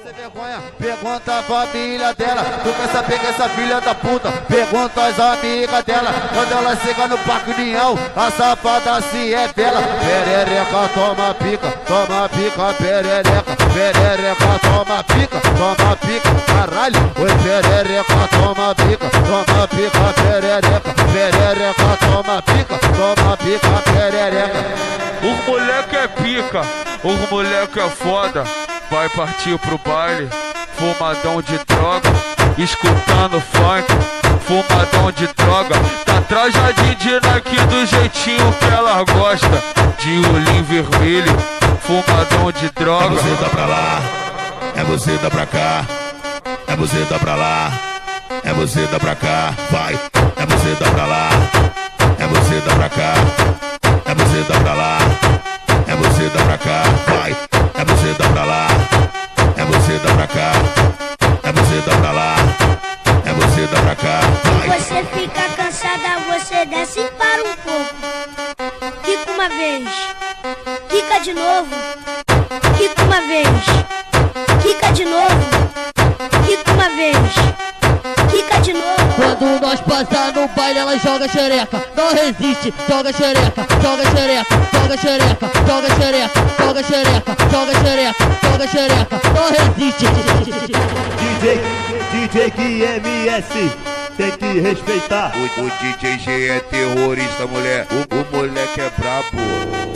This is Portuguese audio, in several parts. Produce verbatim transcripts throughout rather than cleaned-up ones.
Sem vergonha, pergunta a família dela. Tu quer saber que essa filha da puta? Pergunta as amigas dela. Quando ela chega no Parque União, a safada se revela. Perereca, toma pica, toma pica, perereca. Perereca, toma pica, toma pica, caralho. Oi, perereca, toma pica, toma pica, perereca. Perereca, toma pica, toma pica, perereca. Os moleque é pica, os moleque é foda. Vai partir pro baile, fumadão de droga, escutando funk, fumadão de droga. Tá trajadinho de Nike do jeitinho que ela gosta, de olhinho vermelho, fumadão de droga. É você dá pra lá, é você dá pra cá, é você dá pra lá, é você dá pra cá, vai. É você dá pra lá, é você dá pra cá, é você dá pra lá, é você dá pra cá, vai. É você dá pra lá, é você dá pra cá, é você dá pra lá, é você dá pra cá, vai. Você fica cansada, você desce e para um pouco. Quica uma vez, quica de novo, quica uma vez, quica de novo, quica uma vez, quica de novo. Quando nós passar no baile, ela joga xereca, não resiste, joga xereca, joga xereca, joga xereca, joga xereca, joga xereca, joga xereca, joga xereca, não resiste. D J, D J que M S, tem que respeitar. O, o D J G é terrorista, mulher. O, o moleque é brabo.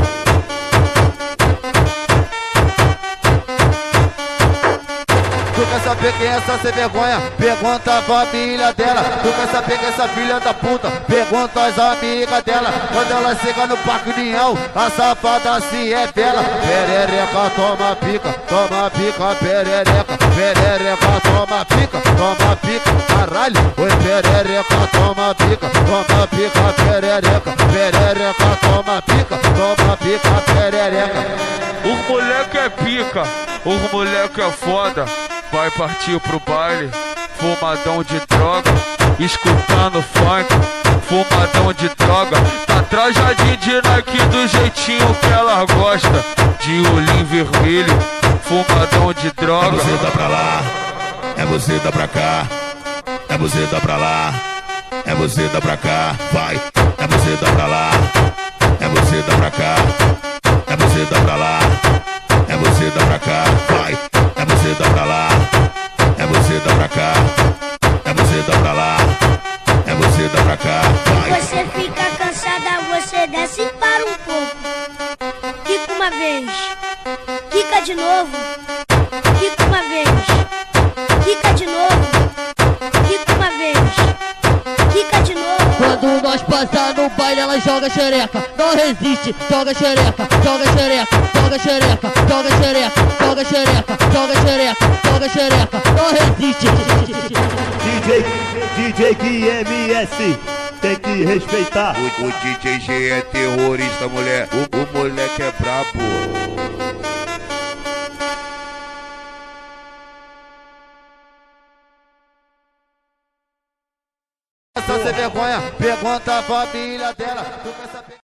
Tu quer saber quem é essa sem vergonha? Pergunta a família dela. Tu quer saber que essa filha da puta? Pergunta as amigas dela. Quando ela chega no Parque União, a safada se revela. Perereca, toma pica, toma pica, perereca. Perereca, toma pica, toma pica, caralho. Oi, perereca, toma pica, toma pica, perereca. Perereca, toma pica, toma pica, perereca. Os moleque é pica, os moleque é foda. Vai partir pro baile, fumadão de droga, escutando funk, fumadão de droga. Tá trajadinho de Nike do jeitinho que ela gosta, de olhinho vermelho, fumadão de droga. É você dá pra lá, é você dá pra cá, é você dá pra lá, é você dá pra cá, vai. É você dá pra lá, é você dá pra cá, é você dá pra lá, é você dá pra cá, vai. É você dá pra lá, é você dá pra cá, é você dá pra lá, é você dá pra cá, vai. Você fica cansada, você desce e para um pouco. Quica uma vez, quica de novo, quica uma vez, quica de novo, quica uma vez, quica de novo. Quando nós passar no baile, ela joga xereca, não resiste, joga xereca, joga xereca, joga xereca, joga xereca, joga xereca, joga xereca, joga xereca, não resiste. D J, D J que M S, tem que respeitar. O, o D J G é terrorista, mulher. O, o moleque é brabo. Essa sem vergonha, pergunta a família dela. Tu quer saber